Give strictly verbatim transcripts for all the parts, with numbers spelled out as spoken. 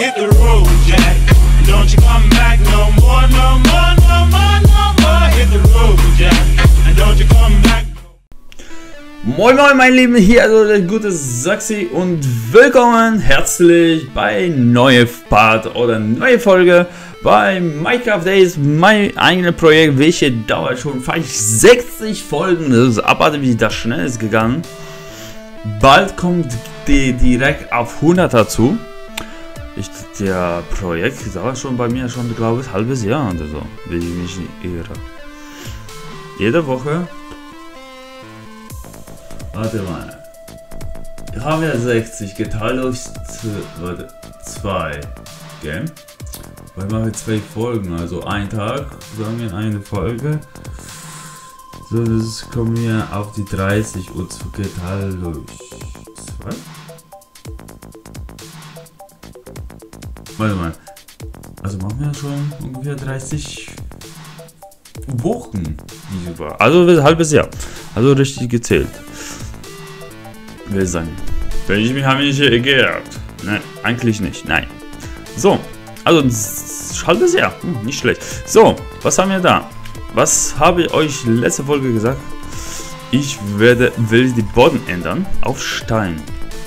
hit the road, Jack. Don't you come back no more, no more, no more, no more. Hit the road, Jack. And don't you come back. Moin moin meine Lieben, hier also der gute Saxi und willkommen herzlich bei neue Part oder neue Folge bei Minecraft Days, mein eigenes Projekt, welche dauert schon fast sechzig Folgen. Das ist abartig, wie das schnell ist gegangen. Bald kommt die direkt auf hundert dazu. Ich, der Projekt dauert schon bei mir schon, glaube ich, ein halbes Jahr oder so, wenn ich mich nicht irre. Jede Woche. Warte mal. Wir haben ja sechzig geteilt durch zwei. Okay. Weil machen wir zwei Folgen, also ein Tag, sagen wir eine Folge. So, das kommen wir auf die dreißig und geteilt durch zwei. Warte mal. Also machen wir schon ungefähr dreißig Wochen. Also ein halbes Jahr. Also richtig gezählt. Will sagen. Wenn ich mich habe ich nicht geirrt. Nein, eigentlich nicht. Nein. So. Also ein halbes Jahr. Hm, nicht schlecht. So, was haben wir da? Was habe ich euch letzte Folge gesagt? Ich werde will die Boden ändern auf Stein.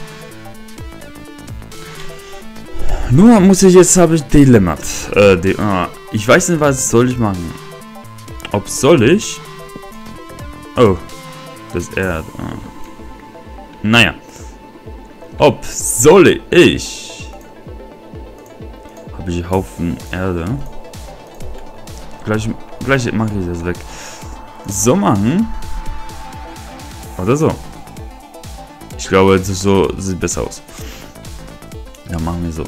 Nur muss ich jetzt habe ich Dilemma. Äh, die, äh, ich weiß nicht, was soll ich machen. Ob soll ich? Oh, das Erd. Äh. Naja. Ob soll ich? Habe ich einen Haufen Erde. Gleich, gleich mache ich das weg. So machen. Oder so. Ich glaube, das so sieht besser aus. Dann machen wir so.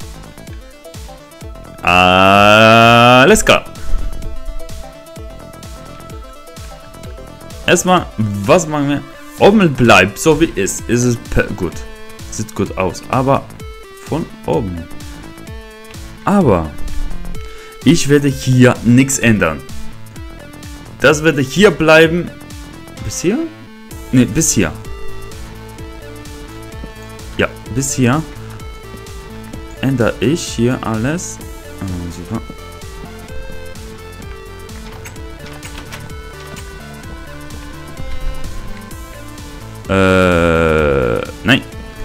Alles klar. Erstmal, was machen wir? Oben bleibt so wie es ist. Ist es gut. Sieht gut aus. Aber von oben. Aber ich werde hier nichts ändern. Das werde hier bleiben. Bis hier? Ne, bis hier. Ja, bis hier. Ändere ich hier alles. Oh, super. Äh, nein.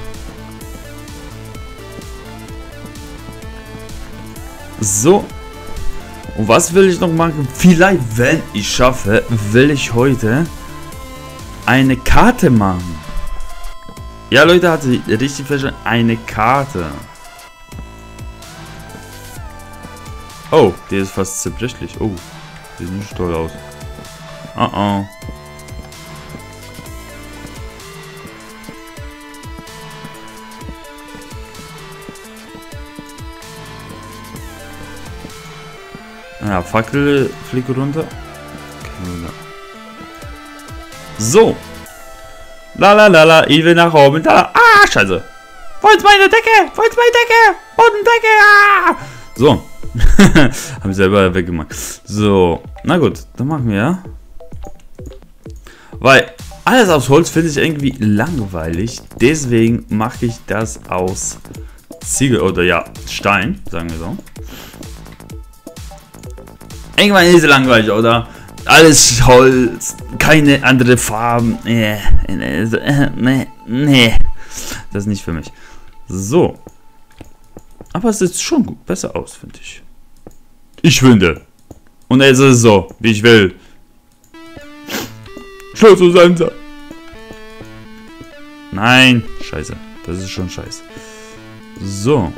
So. Und was will ich noch machen? Vielleicht, wenn ich schaffe, will ich heute eine Karte machen. Ja, Leute, hatte ich richtig verstanden. Eine Karte. Oh, die ist fast zerbrechlich. Oh, die sieht nicht toll aus. Oh oh. Ja, Fackel fliegt runter. Okay, so. La la la la, ich will nach oben. Da. Ah, scheiße. Wo ist meine Decke? Wo ist meine Decke? Bodendecke. Ah. So. Haben selber weggemacht. So. Na gut, dann machen wir ja. Weil alles aus Holz finde ich irgendwie langweilig. Deswegen mache ich das aus Ziegel oder ja, Stein, sagen wir so. Irgendwann ist es langweilig, oder? Alles Holz, keine andere Farben. Nee, nee, nee. Das ist nicht für mich. So. Aber es sieht schon gut, besser aus, finde ich. Ich finde. Und es ist so, wie ich will. Schluss zu sein. Nein, scheiße. Das ist schon scheiße. So.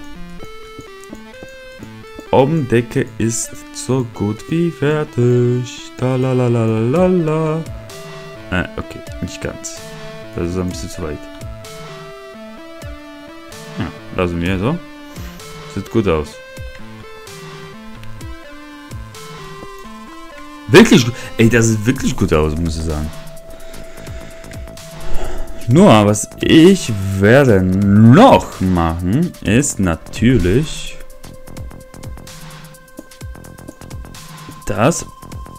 Obendecke ist so gut wie fertig. Da la la la la la. Äh, okay, nicht ganz. Das ist ein bisschen zu weit. Ja, lassen wir so. Sieht gut aus. Wirklich gut. Ey, das sieht wirklich gut aus, muss ich sagen. Nur, was ich werde noch machen, ist natürlich das.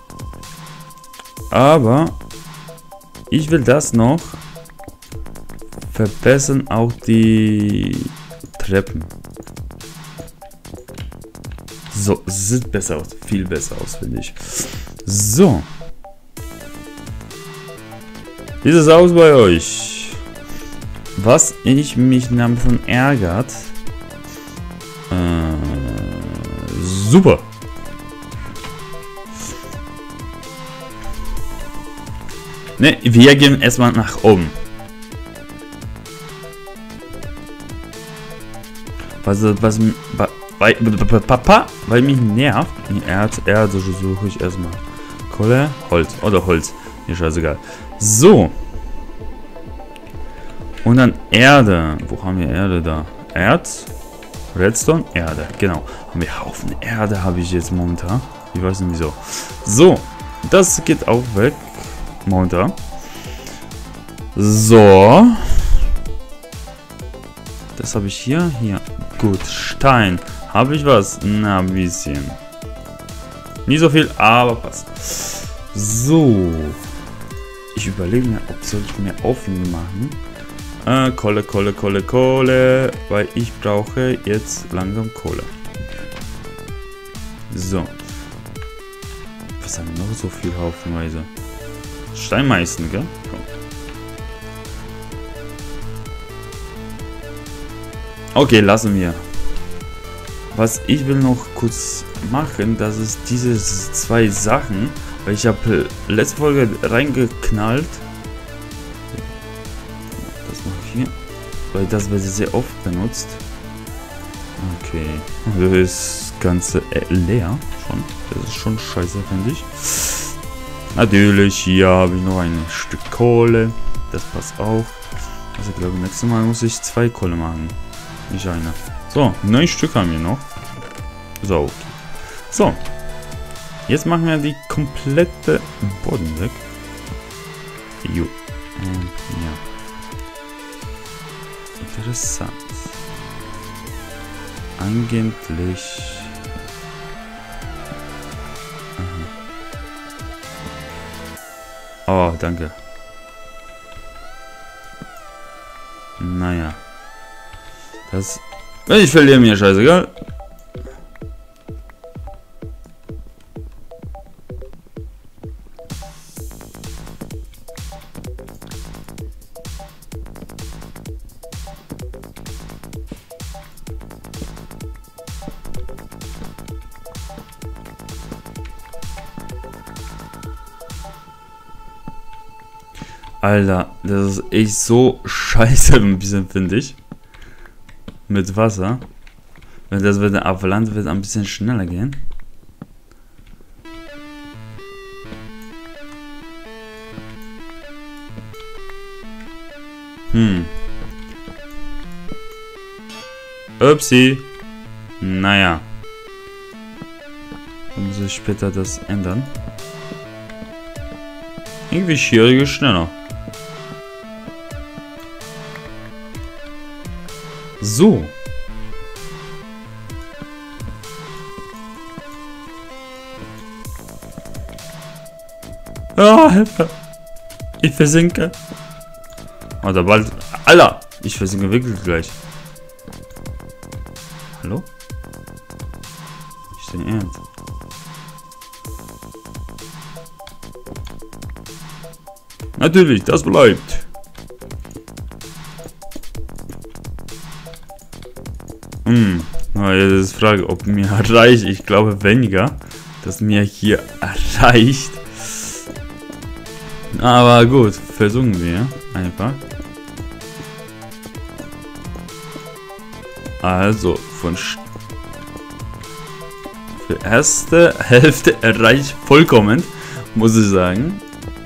Aber ich will das noch verbessern, auch die Treppen. So, sieht besser aus. Viel besser aus, finde ich. So. Wie ist es aus bei euch? Was ich mich davon ärgert. Äh, super. Ne, wir gehen erstmal nach oben. Was, was, weil, Papa, weil mich nervt. Erd, Erde suche ich erstmal. Kohle, Holz. Oder Holz. Mir scheißegal. So. Und dann Erde. Wo haben wir Erde da? Erz. Redstone. Erde. Genau. Haben wir Haufen Erde habe ich jetzt momentan. Ich weiß nicht wieso. So. Das geht auch weg. Momentan. So. Das habe ich hier. Hier. Gut. Stein. Habe ich was? Na, ein bisschen. Nicht so viel, aber passt. So. Ich überlege mir, ob soll ich mir offen machen. Äh, Kohle, Kohle, Kohle, Kohle. Weil ich brauche jetzt langsam Kohle. So. Was haben wir noch so viel haufenweise? Steinmeißen, gell? Okay, lassen wir. Was ich will noch kurz machen, das ist diese zwei Sachen, weil ich habe letzte Folge reingeknallt. Das mache ich hier, weil das wird sehr oft benutzt. Okay, das ist das Ganze leer schon. Das ist schon scheiße, finde ich. Natürlich, hier habe ich noch ein Stück Kohle. Das passt auch. Also ich glaube, nächstes Mal muss ich zwei Kohle machen. Nicht eine. So, neun Stück haben wir noch. So, okay. So. Jetzt machen wir die komplette Boden weg. Jo. Ähm, ja. Interessant. Eigentlich. Aha. Oh, danke. Naja. Das. Wenn ich verliere, mir scheißegal. Alter, das ist echt so scheiße ein bisschen, finde ich. Mit Wasser. Wenn das wird auf Land wird ein bisschen schneller gehen. Hm. Upsi. Naja. Dann muss ich später das ändern. Irgendwie schwieriger schneller. So. Ah, Hilfe. Ich versinke. Oder bald. Alter, ich versinke wirklich gleich. Hallo? Ich bin ernst. Natürlich, das bleibt. Hm, jetzt ist die Frage, ob mir reicht. Ich glaube weniger, dass mir hier reicht. Aber gut, versuchen wir einfach. Also, von St für erste Hälfte erreicht vollkommen, muss ich sagen.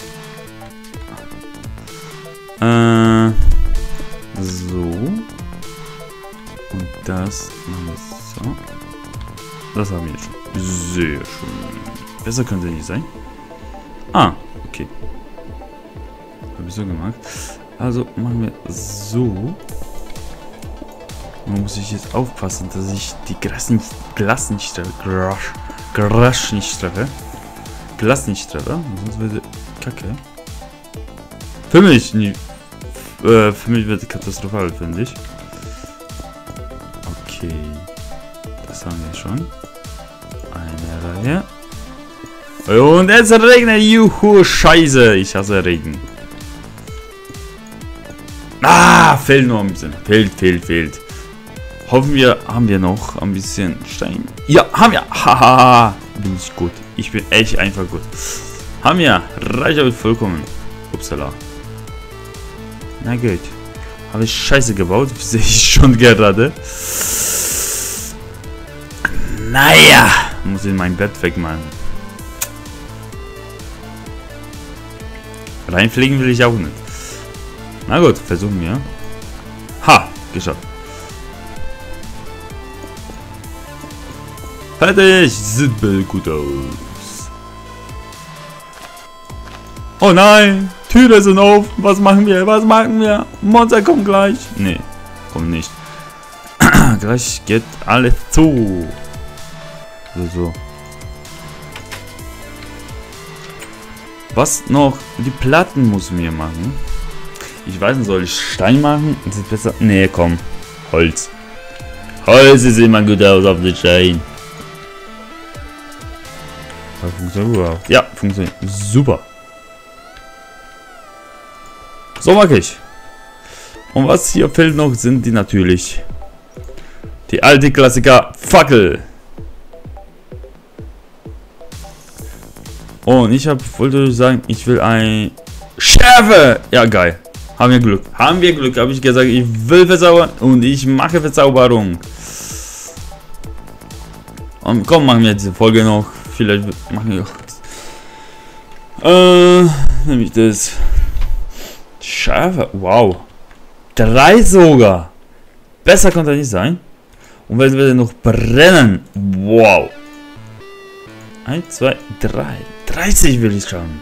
Äh, so. Und das machen wir so. Das haben wir jetzt schon. Sehr schön. Besser könnte nicht sein. Ah, okay. Habe ich so gemacht. Also machen wir so. Man muss ich jetzt aufpassen, dass ich die Gras nicht, Glas nicht treffe. Gras, Gras nicht treffe. Glas nicht treffe. Sonst würde Kacke. Für mich nie. Äh, für mich wird katastrophal, finde ich. Okay. Das haben wir schon. Eine Reihe. Und es regnet. Juhu, scheiße. Ich hasse Regen. Ah, fehlt nur ein bisschen. Fehlt, fehlt, fehlt. Hoffen wir, haben wir noch ein bisschen Stein. Ja, haben wir. Haha. Bin ich gut. Ich bin echt einfach gut. Haben wir. Reicht euch vollkommen. Upsala. Na gut. Habe ich Scheiße gebaut. Sehe ich schon gerade. Naja. Muss ich mein Bett wegmachen. Reinfliegen will ich auch nicht. Na gut, versuchen wir. Ha, geschafft. Fertig. Sieht gut aus. Oh nein. Türen sind auf. Was machen wir? Was machen wir? Monster kommt gleich. Nee, kommt nicht. Gleich geht alles zu. So, so. Was noch? Die Platten müssen wir machen. Ich weiß nicht, soll ich Stein machen? Ist das besser? Nee, komm. Holz. Holz sieht immer gut aus auf den Stein. Funktioniert überhaupt? Ja, funktioniert. Super. So mag ich. Und was hier fehlt noch, sind die natürlich. Die alte Klassiker Fackel. Und ich hab, wollte sagen, ich will ein Schärfe. Ja, geil. Haben wir Glück. Haben wir Glück, habe ich gesagt. Ich will verzaubern und ich mache Verzauberung. Und komm, machen wir diese Folge noch. Vielleicht machen wir auch. Äh, nämlich das. Schärfe. Wow. Drei sogar. Besser konnte er nicht sein. Und wenn wir noch brennen. Wow. eins, zwei, drei. dreißig will ich schauen.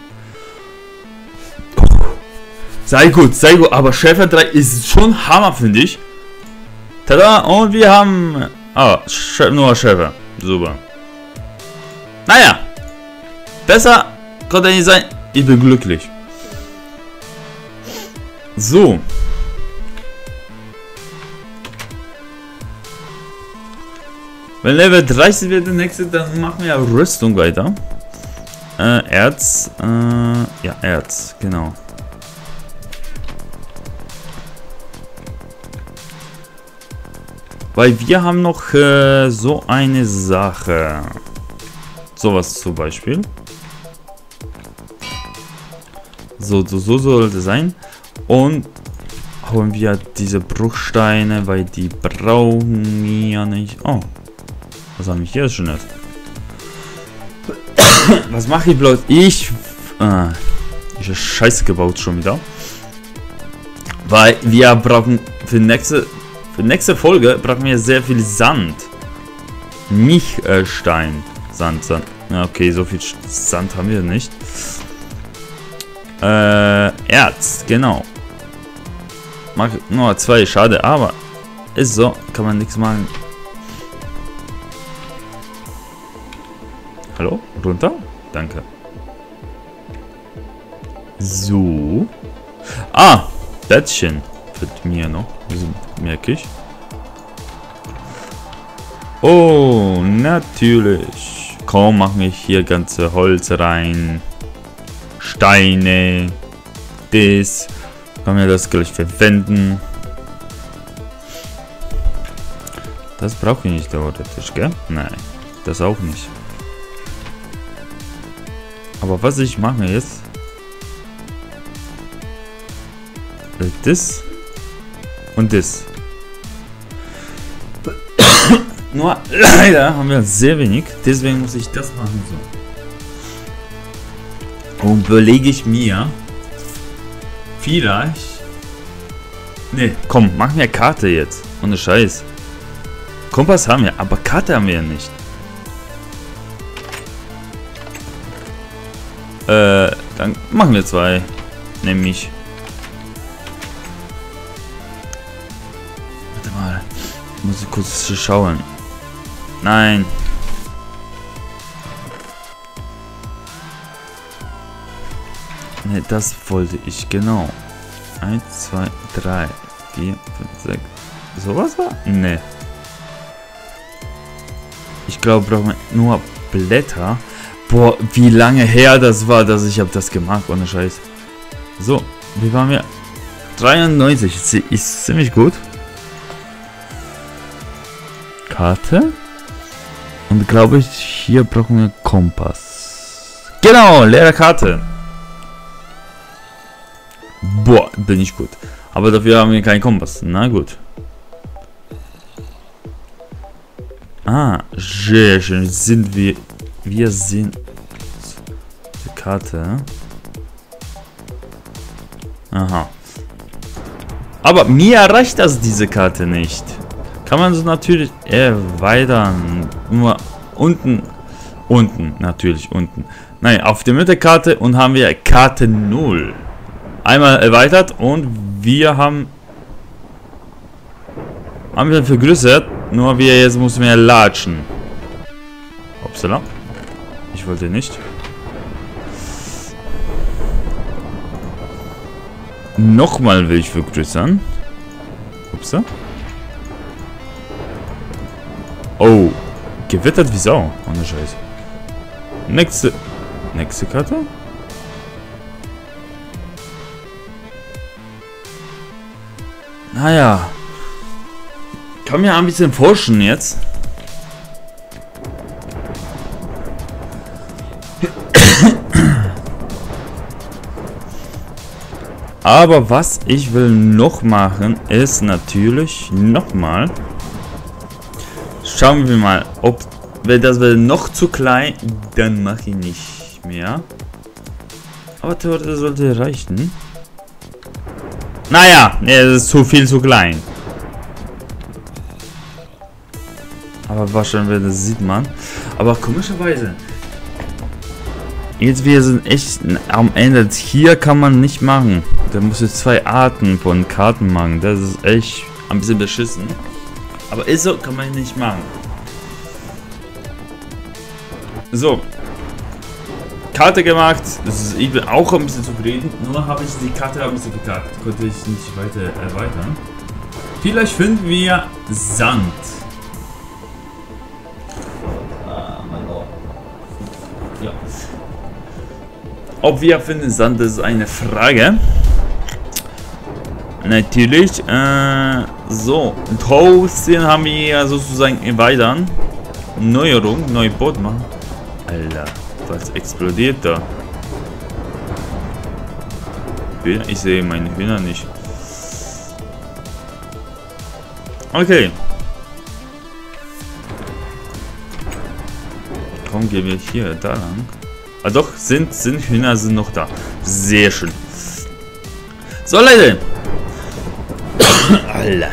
Sei gut, sei gut. Aber Schärfe drei ist schon Hammer, finde ich. Tada. Und wir haben. Ah, nur Schärfe. Super. Naja. Besser konnte er nicht sein. Ich bin glücklich. So. Wenn Level dreißig wird der nächste, dann machen wir Rüstung weiter. Äh, Erz. Äh, ja, Erz, genau. Weil wir haben noch äh, so eine Sache. Sowas zum Beispiel. So, so, so sollte sein. Und holen wir diese Bruchsteine, weil die brauchen wir nicht. Oh, was haben wir hier schon nicht? Was mache ich bloß? Ich. Äh, ich habe Scheiße gebaut schon wieder. Weil wir brauchen für nächste, für nächste Folge brauchen wir sehr viel Sand. Nicht äh, Stein. Sand, Sand. Ja, okay, so viel Sand haben wir nicht. Äh, Erz, genau. Mach nur zwei, schade, aber ist so, kann man nichts machen. Hallo? Runter? Danke. So. Ah, Bettchen wird mir noch, merke ich. Oh, natürlich. Komm, machen wir hier ganze Holz rein. Steine. Das. Kann wir das gleich verwenden. Das brauche ich nicht theoretisch, gell? Nein, das auch nicht. Aber was ich mache jetzt, das und das. Nur leider haben wir sehr wenig, deswegen muss ich das machen so. Und überlege ich mir, vielleicht. Ne, komm, machen wir Karte jetzt. Ohne Scheiß. Kompass haben wir, aber Karte haben wir ja nicht. Äh, dann machen wir zwei. Nämlich. Warte mal. Muss ich kurz schauen. Nein. Ne, das wollte ich, genau. eins, zwei, drei, vier, fünf, sechs. Sowas war? Ne. Ich glaube, brauchen wir nur Blätter. Boah, wie lange her das war, dass ich habe das gemacht, ohne Scheiß. So, wie waren wir? dreiundneunzig, ist ziemlich gut. Karte. Und glaube ich, hier brauchen wir Kompass. Genau, leere Karte. Boah, bin ich gut. Aber dafür haben wir keinen Kompass. Na gut. Ah, sehr schön. Sind wir... Wir sind... Die Karte. Aha. Aber mir reicht das, diese Karte nicht. Kann man so natürlich erweitern. Nur unten. Unten, natürlich unten. Nein, auf der Mittelkarte und haben wir Karte null. Einmal erweitert und wir haben... Haben wir vergrößert. Nur wir jetzt müssen wir latschen. Upsala. Ich wollte nicht. Nochmal will ich vergrößern. Upsa. Oh. Gewittert wie Sau. Ohne Scheiß. Nächste. Nächste Karte. Naja. Kann mir ein bisschen forschen jetzt. Aber was ich will noch machen, ist natürlich nochmal. Schauen wir mal, ob wenn das wäre noch zu klein, dann mache ich nicht mehr. Aber das sollte reichen. Naja, es ist zu viel zu klein. Aber wahrscheinlich, das sieht man. Aber komischerweise. Jetzt wir sind echt am Ende. Hier kann man nicht machen. Da muss ich zwei Arten von Karten machen. Das ist echt ein bisschen beschissen. Aber ist so, kann man nicht machen. So. Karte gemacht. Das ist, ich bin auch ein bisschen zufrieden. Nur habe ich die Karte ein bisschen gekackt. Konnte ich nicht weiter erweitern. Vielleicht finden wir Sand. Ja. Ob wir finden Sand, das ist eine Frage. Natürlich. Äh, so. Hosting haben wir ja sozusagen erweitern. Neuerung, neue Boot machen. Alter, was explodiert da? Ich sehe meine Hühner nicht. Okay. Komm, gehen wir hier da lang. Ah doch, sind, sind Hühner sind noch da. Sehr schön. So Leute. Alter.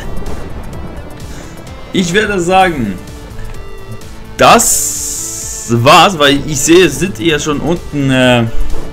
Ich werde sagen, das war's, weil ich sehe, sind ihr schon unten äh,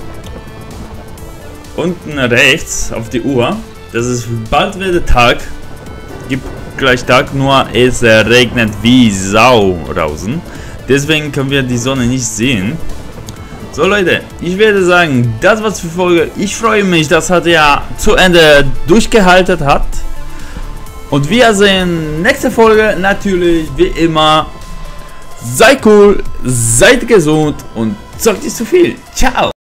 unten rechts auf die Uhr. Das ist bald wieder Tag. Gibt gleich Tag, nur es äh, regnet wie Sau draußen. Deswegen können wir die Sonne nicht sehen. So Leute, ich werde sagen, das war's für Folge. Ich freue mich, dass hat ja zu Ende durchgehalten hat. Und wir sehen nächste Folge natürlich wie immer. Seid cool, seid gesund und zockt nicht zu viel. Ciao.